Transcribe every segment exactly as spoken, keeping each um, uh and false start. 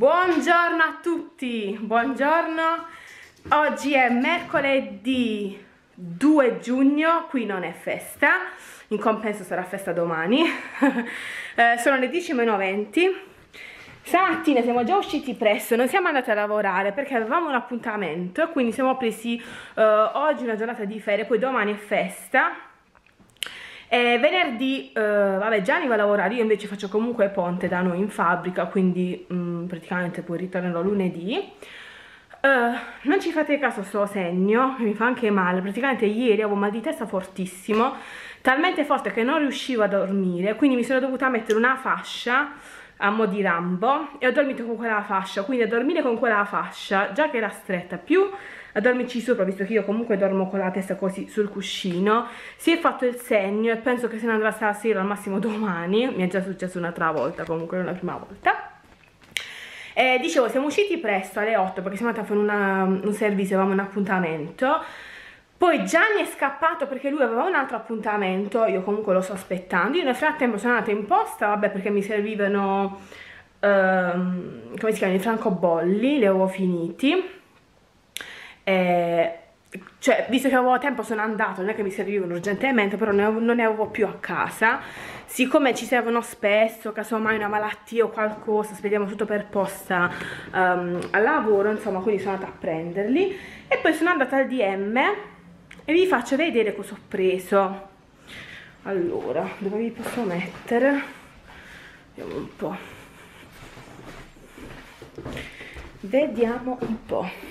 Buongiorno a tutti, buongiorno. Oggi è mercoledì due giugno, qui non è festa, in compenso sarà festa domani. eh, sono le dieci meno venti. Stamattina siamo già usciti presto, non siamo andati a lavorare perché avevamo un appuntamento, quindi siamo presi eh, oggi una giornata di ferie, poi domani è festa. E venerdì, eh, vabbè, Gianni va a lavorare, io invece faccio comunque ponte da noi in fabbrica, quindi mh, praticamente poi ritornerò lunedì. Uh, non ci fate caso a sto segno, mi fa anche male, praticamente ieri avevo mal di testa fortissimo, talmente forte che non riuscivo a dormire, quindi mi sono dovuta mettere una fascia a mo' di Rambo e ho dormito con quella fascia, quindi a dormire con quella fascia, già che era stretta, più a dormirci sopra, visto che io comunque dormo con la testa così sul cuscino, si è fatto il segno e penso che se ne andrà stasera, al massimo domani, mi è già successo un'altra volta, comunque non è la prima volta. E dicevo, siamo usciti presto alle otto perché siamo andati a fare una, un servizio, avevamo un appuntamento. Poi Gianni è scappato perché lui aveva un altro appuntamento, io comunque lo sto aspettando. Io nel frattempo sono andata in posta, vabbè, perché mi servivano, um, come si chiamano, i francobolli, li avevo finiti. E, cioè, visto che avevo tempo sono andato, non è che mi servivano urgentemente, però ne avevo, non ne avevo più a casa. Siccome ci servono spesso, casomai una malattia o qualcosa, spediamo tutto per posta um, al lavoro, insomma, quindi sono andata a prenderli. E poi sono andata al D M e vi faccio vedere cosa ho preso. Allora, dove vi posso mettere? Vediamo un po'. Vediamo un po'.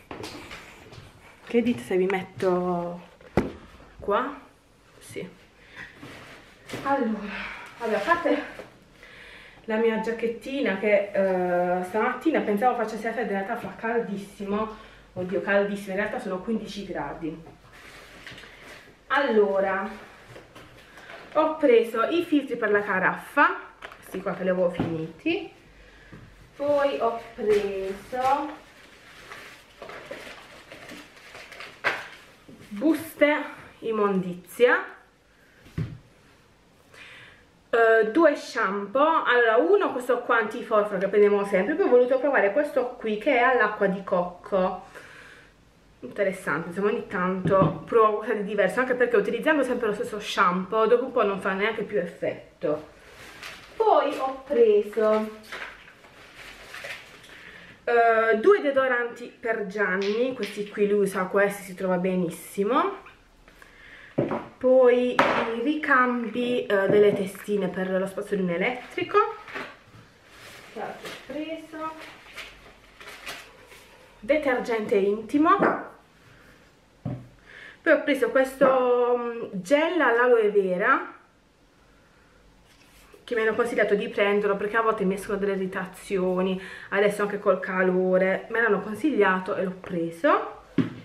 Che dite se vi metto qua? Sì. Allora, allora, a parte la mia giacchettina che uh, stamattina pensavo facesse freddo, in realtà fa caldissimo. Oddio, caldissimo, in realtà sono quindici gradi. Allora, ho preso i filtri per la caraffa, questi qua che li avevo finiti. Poi ho preso buste immondizia, uh, due shampoo. Allora, uno questo qua antiforfora che prendiamo sempre, poi ho voluto provare questo qui che è all'acqua di cocco, interessante, insomma ogni tanto provo qualcosa di diverso, anche perché utilizzando sempre lo stesso shampoo dopo un po' non fa neanche più effetto. Poi ho preso Uh, due deodoranti per Gianni, questi qui lui usa questi, si trova benissimo. Poi i ricambi uh, delle testine per lo spazzolino elettrico, che altro ho preso, detergente intimo. Poi ho preso questo um, gel all'aloe vera, che mi hanno consigliato di prenderlo perché a volte mi escono delle irritazioni, adesso anche col calore, me l'hanno consigliato e l'ho preso.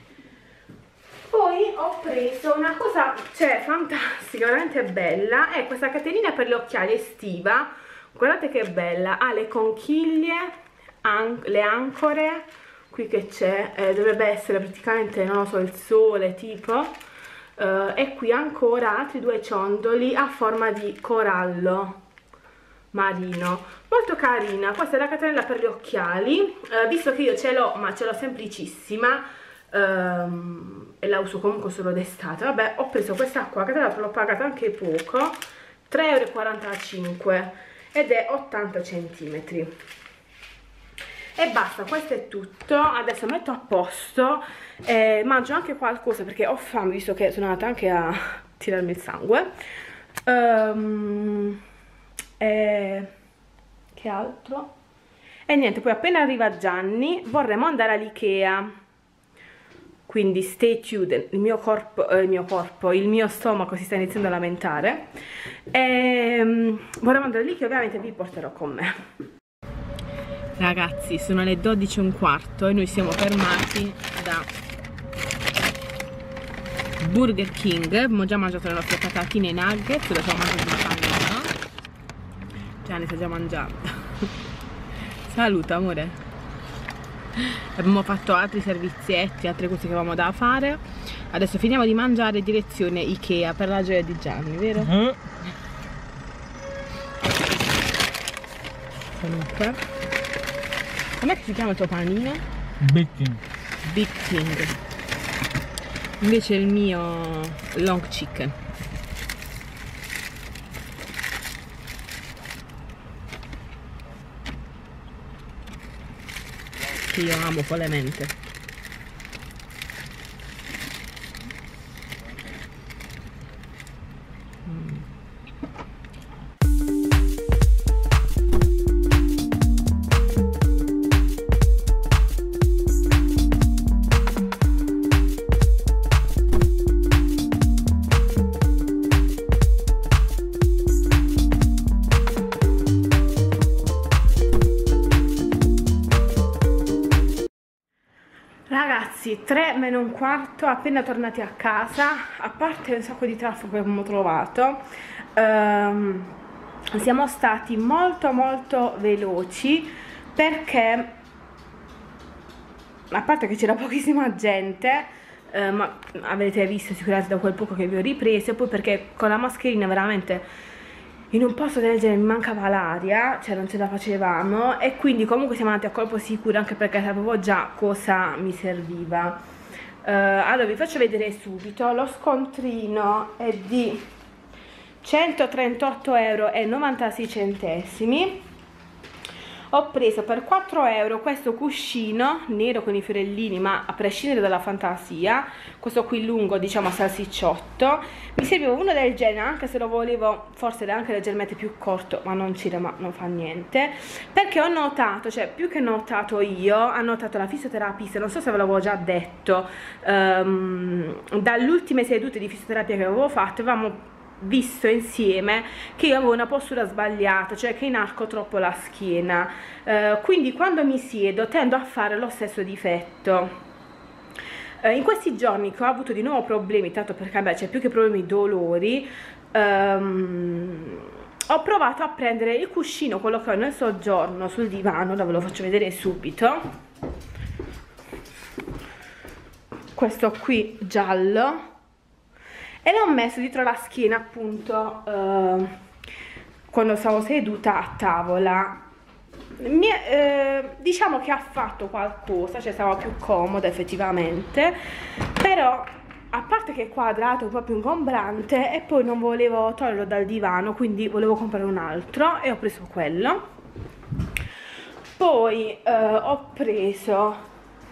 Poi ho preso una cosa, cioè, fantastica, veramente bella, è questa catenina per gli occhiali estiva, guardate che bella, ha le conchiglie, an le ancore, qui che c'è, eh, dovrebbe essere praticamente, non lo so, il sole tipo, eh, e qui ancora altri due ciondoli a forma di corallo marino, molto carina. Questa è la catenella per gli occhiali, eh, visto che io ce l'ho, ma ce l'ho semplicissima, ehm, e la uso comunque solo d'estate. Vabbè, ho preso questa qua che tra l'altro l'ho pagata anche poco, tre e quarantacinque euro, ed è ottanta centimetri. E basta, questo è tutto. Adesso metto a posto, eh, mangio anche qualcosa perché ho fame, visto che sono andata anche a tirarmi il sangue. um, E che altro? E niente, poi appena arriva Gianni vorremmo andare all'Ikea, quindi stay tuned. Il mio corpo, eh, il mio corpo, il mio stomaco si sta iniziando a lamentare e um, vorremmo andare all'Ikea, ovviamente vi porterò con me. Ragazzi, sono le dodici e un quarto e noi siamo fermati da Burger King. Abbiamo già mangiato le nostre patatine e nuggets, le abbiamo mangiate di panino. Gianni sta già mangiando. Saluta amore. Abbiamo fatto altri servizietti, altre cose che avevamo da fare. Adesso finiamo di mangiare, direzione Ikea per la gioia di Gianni, vero? Uh-huh. Comunque Com'è che si chiama il tuo panino? Big King. Big King. Invece il mio long chicken. Che io amo follemente. Ragazzi, tre meno un quarto, appena tornati a casa, a parte un sacco di traffico che abbiamo trovato, ehm, siamo stati molto molto veloci perché, a parte che c'era pochissima gente, eh, ma avete visto sicuramente da quel poco che vi ho ripreso, e poi perché con la mascherina veramente in un posto del genere mi mancava l'aria, cioè non ce la facevamo, e quindi comunque siamo andati a colpo sicuro, anche perché sapevo già cosa mi serviva. Uh, allora vi faccio vedere subito. Lo scontrino è di centotrentotto euro e novantasei centesimi. Ho preso per quattro euro questo cuscino nero con i fiorellini, ma a prescindere dalla fantasia, questo qui lungo, diciamo a salsicciotto. Mi serviva uno del genere, anche se lo volevo forse anche leggermente più corto, ma non c'era, ma non fa niente, perché ho notato, cioè più che notato io, ha notato la fisioterapista, non so se ve l'avevo già detto, um, dalle ultime sedute di fisioterapia che avevo fatto, avevamo visto insieme che io avevo una postura sbagliata, cioè che inarco troppo la schiena, eh, quindi quando mi siedo tendo a fare lo stesso difetto. Eh, in questi giorni che ho avuto di nuovo problemi, tanto perché beh, c'è più che problemi, dolori, ehm, ho provato a prendere il cuscino, quello che ho nel soggiorno sul divano, ve lo faccio vedere subito, questo qui giallo, e l'ho messo dietro la schiena, appunto, eh, quando stavo seduta a tavola. Mi, eh, diciamo che ha fatto qualcosa, cioè stava più comoda effettivamente, però a parte che è quadrato, proprio ingombrante, e poi non volevo toglierlo dal divano, quindi volevo comprare un altro e ho preso quello. Poi eh, ho preso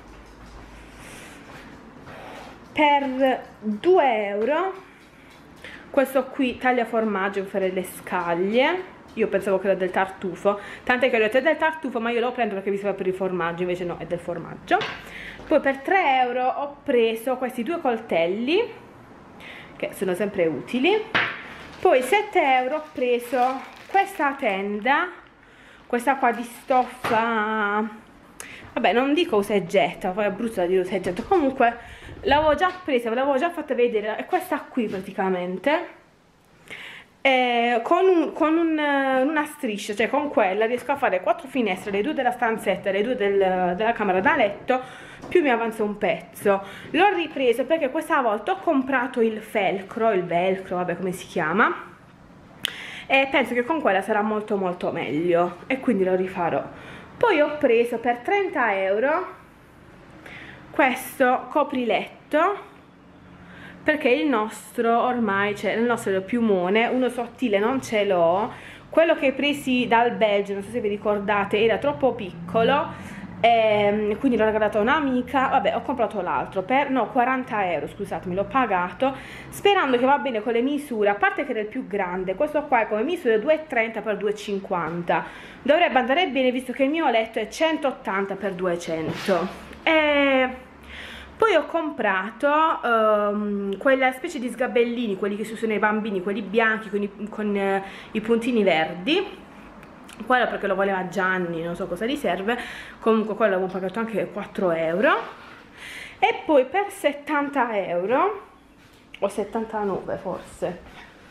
per due euro questo qui tagliaformaggio per le scaglie. Io pensavo che era del tartufo, tant'è che ho detto è del tartufo, ma io lo prendo perché mi serve per il formaggio, invece no, è del formaggio. Poi per tre euro ho preso questi due coltelli che sono sempre utili. Poi sette euro ho preso questa tenda, questa qua di stoffa, vabbè non dico usa e getta, poi è brutta da dire usa e getta, comunque l'avevo già presa, ve l'avevo già fatta vedere, è questa qui praticamente, eh, con, un, con un, una striscia, cioè con quella riesco a fare quattro finestre, le due della stanzetta e le due del, della camera da letto, più mi avanza un pezzo. L'ho ripreso perché questa volta ho comprato il velcro, il velcro, vabbè come si chiama, e penso che con quella sarà molto molto meglio, e quindi lo rifarò. Poi ho preso per trenta euro questo copriletto, perché il nostro ormai, cioè il nostro è il piumone, uno sottile non ce l'ho, quello che presi dal Belgio, non so se vi ricordate, era troppo piccolo, e quindi l'ho regalato a un'amica. Vabbè, ho comprato l'altro per no quaranta euro, scusatemi, l'ho pagato sperando che va bene con le misure, a parte che era il più grande, questo qua è come misura due e trenta per due e cinquanta, dovrebbe andare bene visto che il mio letto è centottanta per duecento. E poi ho comprato um, quella specie di sgabellini, quelli che si usano ai bambini, quelli bianchi con i, con, uh, i puntini verdi. Quello perché lo voleva Gianni, non so cosa gli serve, comunque quello l'avevo pagato anche quattro euro. E poi per settanta euro, o settantanove forse,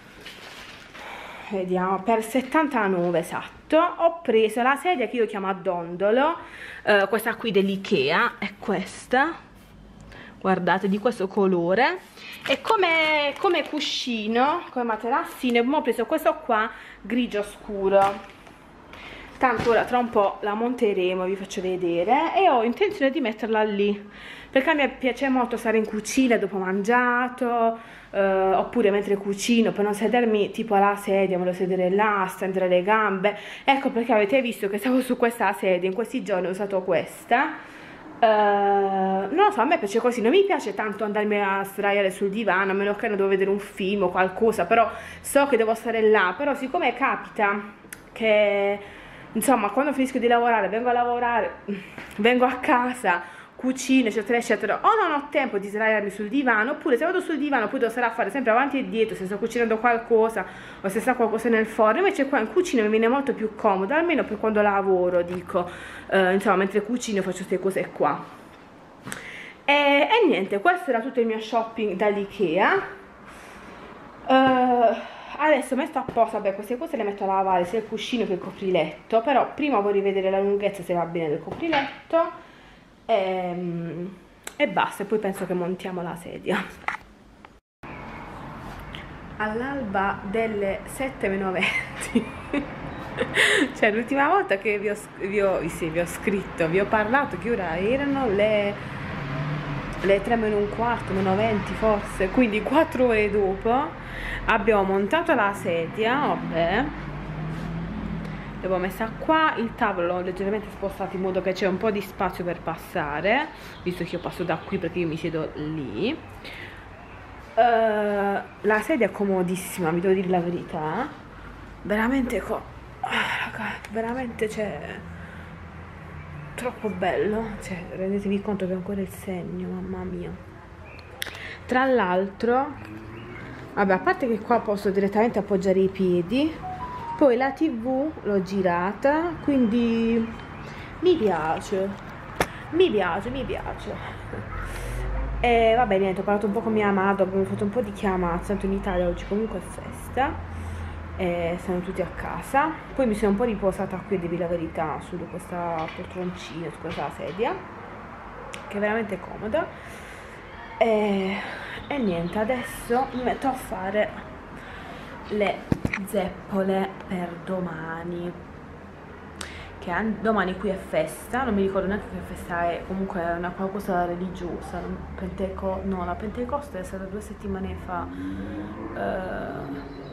vediamo, per settantanove esatto, ho preso la sedia che io chiamo a dondolo, eh, questa qui dell'Ikea, è questa, guardate, di questo colore, e come, come cuscino, come materassino, ho preso questo qua grigio scuro, tanto ora tra un po' la monteremo, vi faccio vedere, e ho intenzione di metterla lì, perché a me piace molto stare in cucina dopo mangiato, eh, oppure mentre cucino, per non sedermi tipo alla sedia, me lo sedere là, stendere le gambe. Ecco perché avete visto che stavo su questa sedia, in questi giorni ho usato questa. Uh, non lo so, a me piace così, non mi piace tanto andarmi a sdraiare sul divano, a meno che non devo vedere un film o qualcosa, però so che devo stare là. Però siccome capita che, insomma, quando finisco di lavorare, vengo a lavorare, vengo a casa, cucino, eccetera eccetera, o non ho tempo di sdraiarmi sul divano, oppure se vado sul divano poi devo stare a fare sempre avanti e dietro se sto cucinando qualcosa o se sta qualcosa nel forno. Invece qua in cucina mi viene molto più comodo, almeno per quando lavoro, dico, eh, insomma, mentre cucino faccio queste cose qua. E, e niente, questo era tutto il mio shopping dall'Ikea. Uh, adesso metto a posto, vabbè, queste cose le metto a lavare, sia il cuscino che il copriletto, però prima vorrei vedere la lunghezza, se va bene, del copriletto. E, e basta, e poi penso che montiamo la sedia. All'alba delle sette meno venti cioè l'ultima volta che vi ho, vi, ho, sì, vi ho scritto, vi ho parlato, che ora erano le, le tre meno un quarto, meno venti forse, quindi quattro ore dopo abbiamo montato la sedia, vabbè. L'avevo messa qua, il tavolo l'ho leggermente spostato in modo che c'è un po' di spazio per passare, visto che io passo da qui perché io mi siedo lì. Uh, la sedia è comodissima, vi devo dire la verità. Veramente, co ah, raga, veramente c'è troppo bello. Cioè, rendetevi conto che ho ancora il segno, mamma mia. Tra l'altro, vabbè, a parte che qua posso direttamente appoggiare i piedi. Poi la tivù l'ho girata, quindi mi piace, mi piace, mi piace. E vabbè, niente, ho parlato un po' con mia madre, abbiamo fatto un po' di chiamate, tanto in Italia oggi comunque è festa, e siamo tutti a casa. Poi mi sono un po' riposata qui, a dirvi la verità, su questa poltroncina, su questa sedia, che è veramente comoda. E, e niente, adesso mi metto a fare le zeppole per domani, che domani qui è festa, non mi ricordo neanche che festa è, comunque è una qualcosa religiosa. Penteco no, la Pentecoste è stata due settimane fa, uh,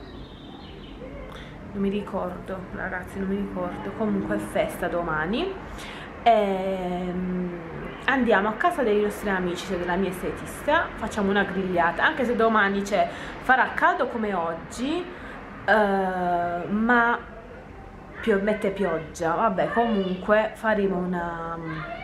non mi ricordo ragazzi, non mi ricordo, comunque è festa domani. E andiamo a casa dei nostri amici, cioè della mia estetista, facciamo una grigliata, anche se domani c'è, farà caldo come oggi, uh, ma pio mette pioggia, vabbè, comunque faremo una,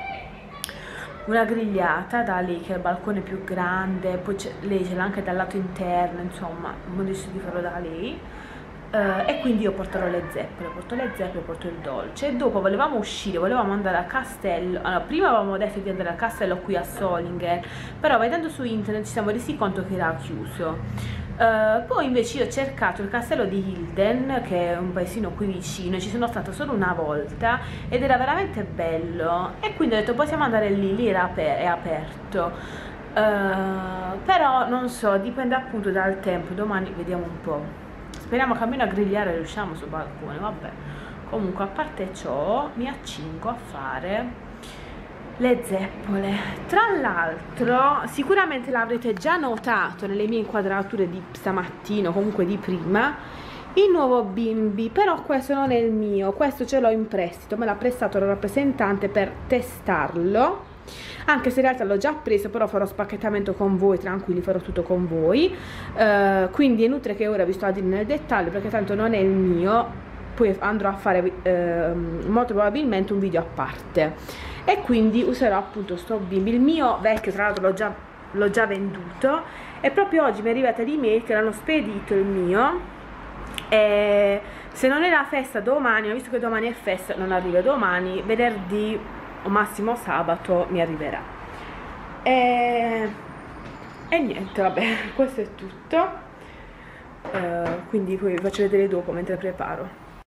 una grigliata da lì, che è il balcone più grande, poi lei ce l'ha anche dal lato interno, insomma, ho deciso di farlo da lei. Uh, e quindi io porterò le zeppole, porto le zeppole, porto il dolce. E dopo volevamo uscire, volevamo andare a Castello. Allora, prima avevamo detto di andare a Castello qui a Solingen, però vedendo su internet ci siamo resi conto che era chiuso. Uh, poi invece io ho cercato il castello di Hilden, che è un paesino qui vicino, ci sono stata solo una volta ed era veramente bello, e quindi ho detto possiamo andare lì, lì era aper è aperto. Uh, però non so, dipende appunto dal tempo, domani vediamo un po'. Speriamo che almeno a grigliare riusciamo sul balcone, vabbè. Comunque, a parte ciò, mi accingo a fare le zeppole. Tra l'altro, sicuramente l'avrete già notato nelle mie inquadrature di stamattina, comunque di prima, il nuovo bimbi, però questo non è il mio, questo ce l'ho in prestito, me l'ha prestato il rappresentante per testarlo. Anche se in realtà l'ho già preso, però farò spacchettamento con voi, tranquilli, farò tutto con voi, uh, quindi è inutile che ora vi sto a dire nel dettaglio, perché tanto non è il mio, poi andrò a fare uh, molto probabilmente un video a parte, e quindi userò appunto sto bimbi. Il mio vecchio tra l'altro l'ho già, l'ho già venduto, e proprio oggi mi è arrivata l'email che l'hanno spedito il mio, e se non è la festa domani, ma visto che domani è festa non arriva domani, venerdì o massimo sabato mi arriverà. E, e niente, vabbè, questo è tutto. Uh, quindi poi vi faccio vedere dopo mentre preparo.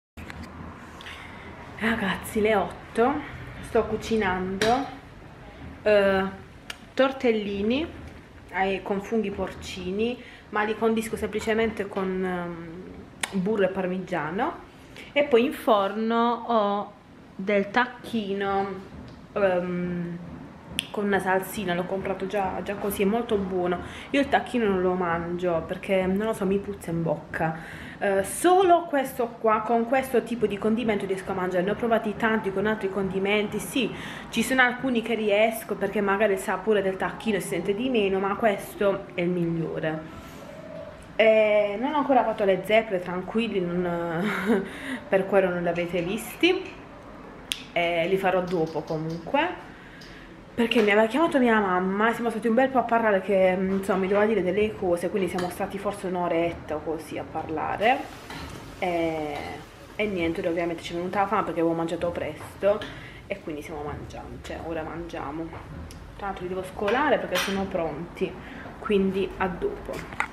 Ragazzi, le otto, sto cucinando uh, tortellini eh, con funghi porcini, ma li condisco semplicemente con um, burro e parmigiano. E poi in forno ho del tacchino um, con una salsina, l'ho comprato già, già così, è molto buono. Io il tacchino non lo mangio perché non lo so, mi puzza in bocca. Uh, solo questo qua, con questo tipo di condimento riesco a mangiare. Ne ho provati tanti con altri condimenti, sì, ci sono alcuni che riesco perché magari il sapore del tacchino si sente di meno, ma questo è il migliore. Eh, non ho ancora fatto le zeppole, tranquilli, non, per quello non li avete visti, eh, li farò dopo comunque, perché mi aveva chiamato mia mamma e siamo stati un bel po' a parlare, che insomma mi doveva dire delle cose, quindi siamo stati forse un'oretta o così a parlare, e, e niente, ovviamente ci è venuta la fame perché avevo mangiato presto e quindi stiamo mangiando, cioè ora mangiamo. Tra l'altro li devo scolare perché sono pronti, quindi a dopo.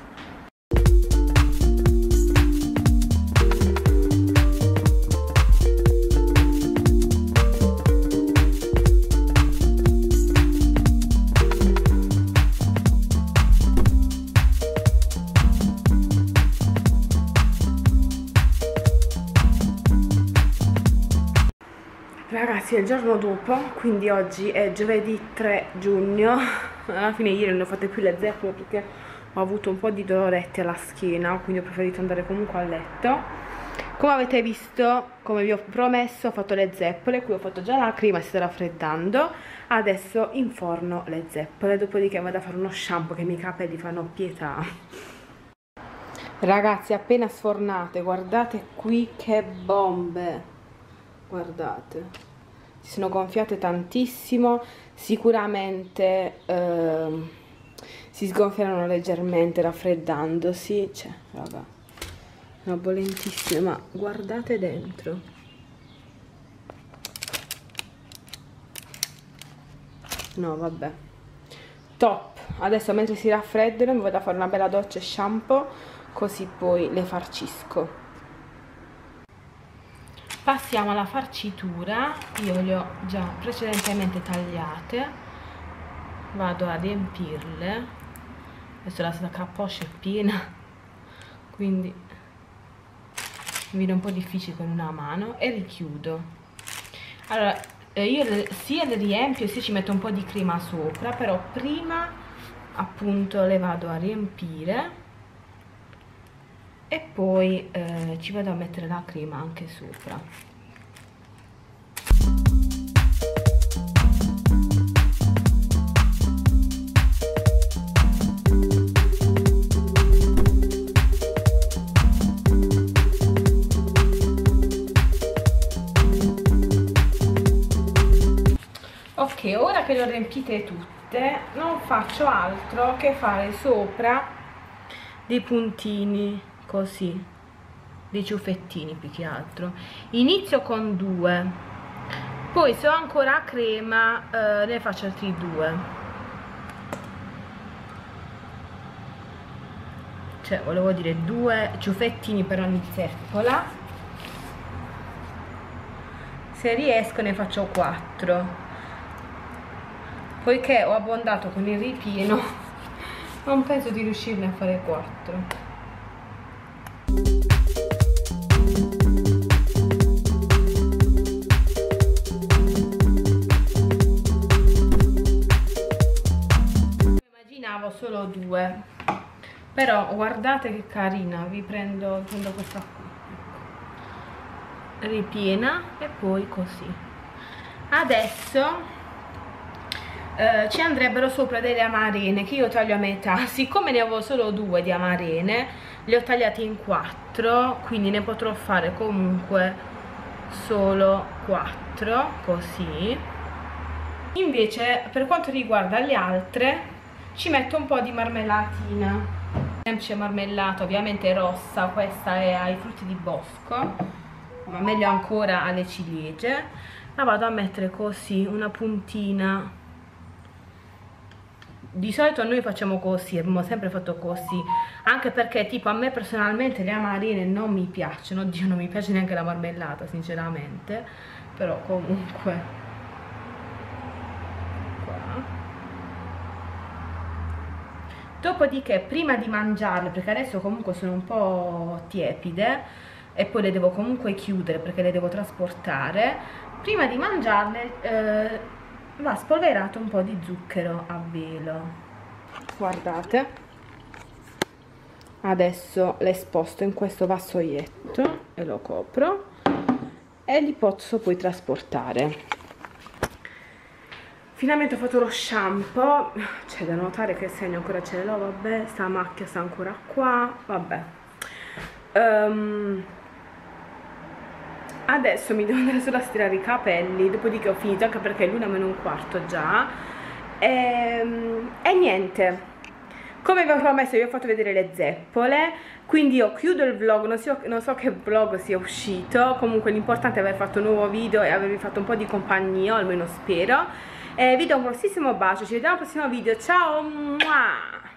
Ragazzi, è il giorno dopo, quindi oggi è giovedì tre giugno. Alla fine ieri non ho fatte più le zeppole perché ho avuto un po' di doloretti alla schiena, quindi ho preferito andare comunque a letto. Come avete visto, come vi ho promesso, ho fatto le zeppole, qui ho fatto già la crema, si sta raffreddando. Adesso inforno le zeppole, dopodiché vado a fare uno shampoo che i miei capelli fanno pietà. Ragazzi, appena sfornate, guardate qui che bombe, guardate, si sono gonfiate tantissimo, sicuramente eh, si sgonfieranno leggermente raffreddandosi, cioè raga, sono bollentissime, ma guardate dentro, no vabbè, top. Adesso mentre si raffreddano mi vado a fare una bella doccia e shampoo, così poi le farcisco. Passiamo alla farcitura. Io le ho già precedentemente tagliate, vado a riempirle. Adesso la caposcia è piena, quindi mi viene un po' difficile con una mano, e richiudo. Allora eh, io le, sia le riempio sia ci metto un po' di crema sopra, però prima appunto le vado a riempire e poi eh, ci vado a mettere la crema anche sopra. Ok, ora che le ho riempite tutte, non faccio altro che fare sopra dei puntini così, dei ciuffettini più che altro. Inizio con due, poi se ho ancora crema eh, ne faccio altri due, cioè volevo dire due ciuffettini per ogni zeppola. Se riesco ne faccio quattro, poiché ho abbondato con il ripieno non penso di riuscirne a fare quattro. Solo due, però guardate che carina. Vi prendo, prendo questa qui, ripiena, e poi così. Adesso eh, ci andrebbero sopra delle amarene che io taglio a metà. Siccome ne avevo solo due di amarene, le ho tagliate in quattro, quindi ne potrò fare comunque solo quattro, così. Invece per quanto riguarda le altre ci metto un po' di marmellatina, semplice marmellata, ovviamente rossa, questa è ai frutti di bosco, ma meglio ancora alle ciliegie. La vado a mettere così, una puntina. Di solito noi facciamo così, abbiamo sempre fatto così, anche perché tipo a me personalmente le amarene non mi piacciono, oddio non mi piace neanche la marmellata sinceramente, però comunque dopodiché prima di mangiarle, perché adesso comunque sono un po' tiepide, e poi le devo comunque chiudere perché le devo trasportare. Prima di mangiarle eh, va spolverato un po' di zucchero a velo. Guardate, adesso le sposto in questo vassoietto e lo copro e li posso poi trasportare. Finalmente ho fatto lo shampoo, c'è da notare che il segno ancora ce l'ho, vabbè, sta macchia sta ancora qua, vabbè. Um, adesso mi devo andare solo a stirare i capelli, dopodiché ho finito, anche perché è l'una meno un quarto già. E, e niente, come vi ho promesso vi ho fatto vedere le zeppole, quindi io chiudo il vlog, non so, non so che vlog sia uscito, comunque l'importante è aver fatto un nuovo video e avervi fatto un po' di compagnia, almeno spero. Eh, vi do un grossissimo bacio, ci vediamo al prossimo video, ciao!